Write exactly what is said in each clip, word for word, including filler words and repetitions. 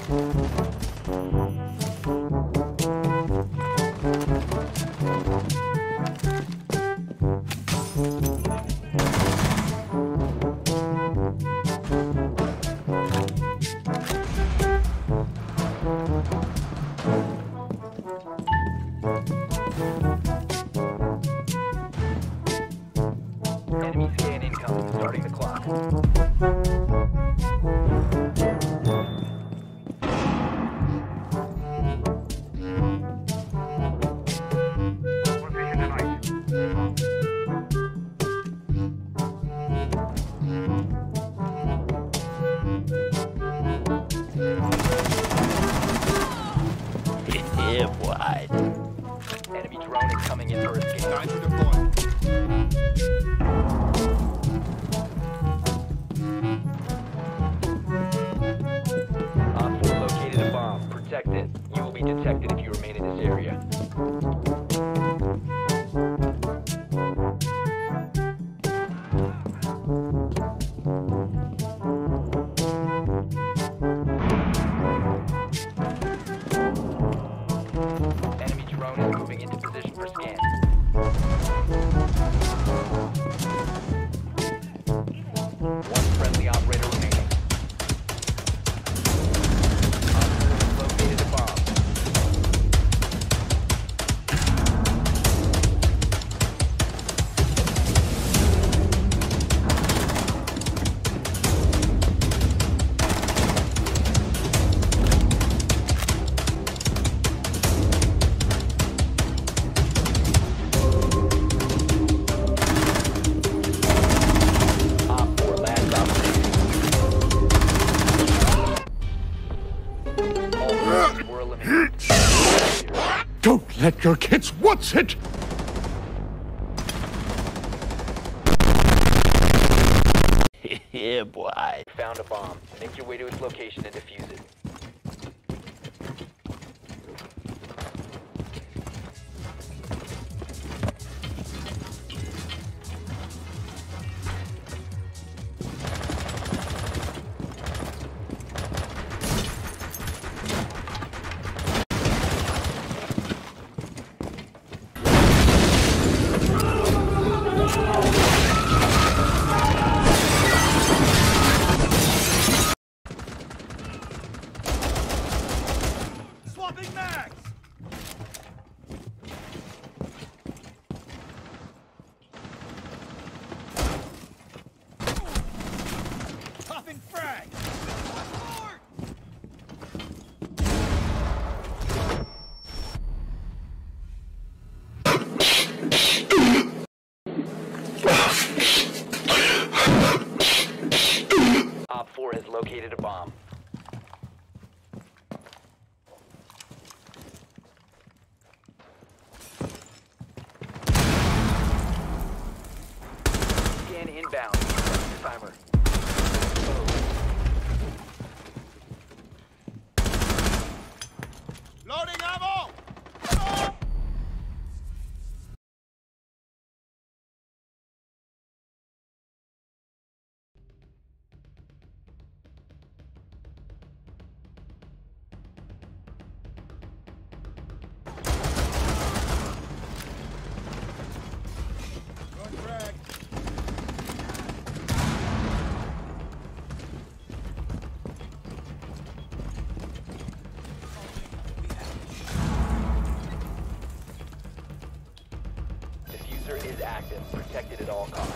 Enemy scan incoming, starting the clock. Yeah, boy. Enemy drone is coming in for a scan. Time to deploy. Op four located a bomb. Protect it. You will be detected if you remain in this area. Enemy drone is moving into position for scan. One friendly operator remaining. Op four located a bomb. Op four last operator. All friendlies were eliminated. Don't let your kids what's it? Yeah, boy. Found a bomb. Make your way to its location and defuse it. Swapping mags! Popping frag! Op four has located a bomb. Scan inbound. Timer. Loading ammo! Going frag. Diffuser is active. Protected at all costs.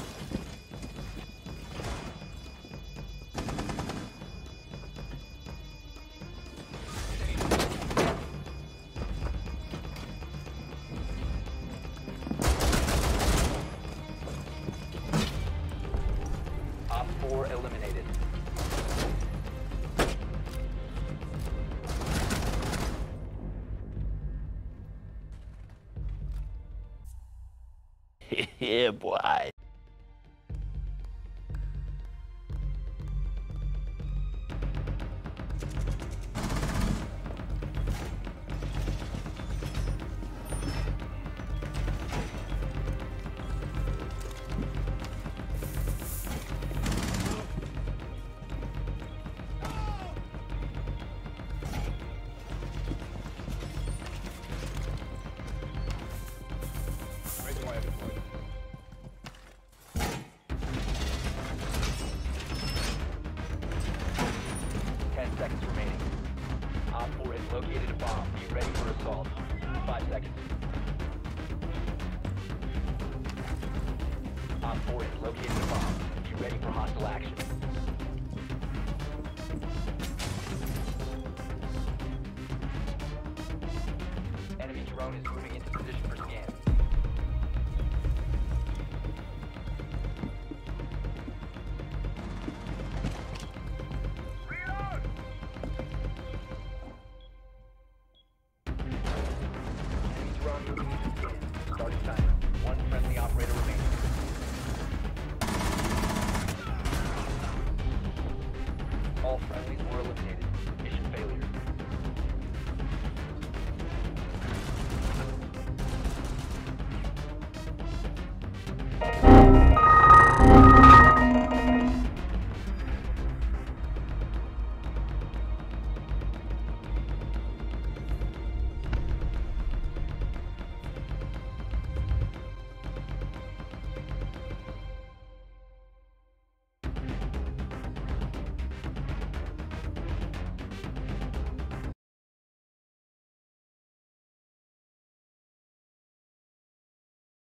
Op four eliminated. Yeah, boy. Op four has located a bomb. Be ready for hostile action. Enemy drone is moving into position for